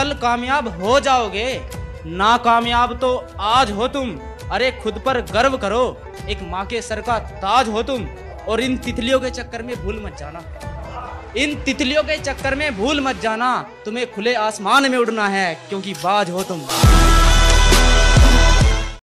कल कामयाब हो जाओगे, नाकामयाब तो आज हो तुम। अरे खुद पर गर्व करो, एक माँ के सर का ताज हो तुम। और इन तितलियों के चक्कर में भूल मत जाना, इन तितलियों के चक्कर में भूल मत जाना, तुम्हें खुले आसमान में उड़ना है क्योंकि बाज हो तुम।